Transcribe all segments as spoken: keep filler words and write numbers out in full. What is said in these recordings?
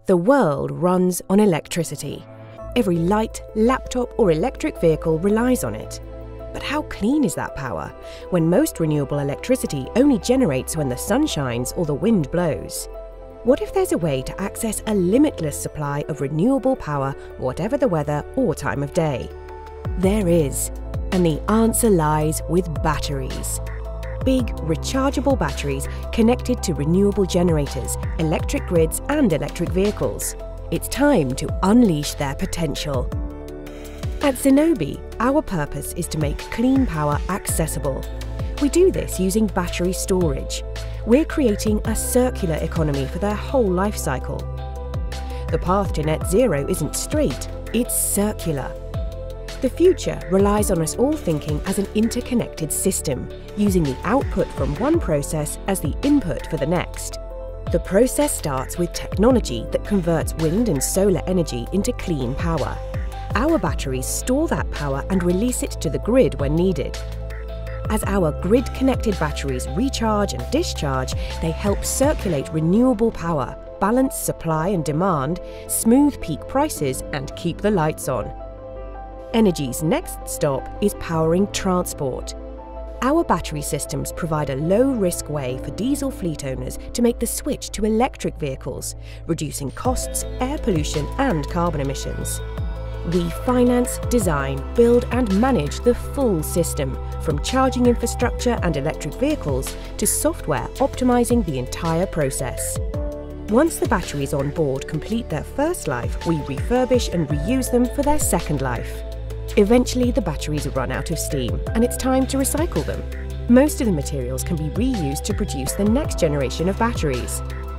The world runs on electricity. Every light, laptop or electric vehicle relies on it. But how clean is that power, when most renewable electricity only generates when the sun shines or the wind blows? What if there's a way to access a limitless supply of renewable power, whatever the weather or time of day? There is, and the answer lies with batteries. Big, rechargeable batteries connected to renewable generators, electric grids and electric vehicles. It's time to unleash their potential. At Zenobē, our purpose is to make clean power accessible. We do this using battery storage. We're creating a circular economy for their whole life cycle. The path to net zero isn't straight, it's circular. The future relies on us all thinking as an interconnected system, using the output from one process as the input for the next. The process starts with technology that converts wind and solar energy into clean power. Our batteries store that power and release it to the grid when needed. As our grid-connected batteries recharge and discharge, they help circulate renewable power, balance supply and demand, smooth peak prices, and keep the lights on. Energy's next stop is powering transport. Our battery systems provide a low-risk way for diesel fleet owners to make the switch to electric vehicles, reducing costs, air pollution and carbon emissions. We finance, design, build and manage the full system, from charging infrastructure and electric vehicles to software optimizing the entire process. Once the batteries on board complete their first life, we refurbish and reuse them for their second life. Eventually, the batteries run out of steam, and it's time to recycle them. Most of the materials can be reused to produce the next generation of batteries.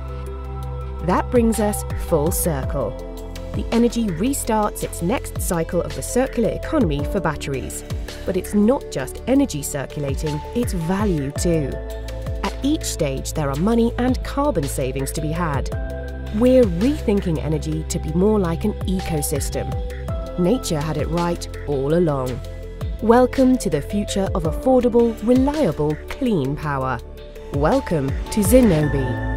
That brings us full circle. The energy restarts its next cycle of the circular economy for batteries. But it's not just energy circulating, it's value too. At each stage, there are money and carbon savings to be had. We're rethinking energy to be more like an ecosystem. Nature had it right all along. Welcome to the future of affordable, reliable, clean power. Welcome to Zenobē.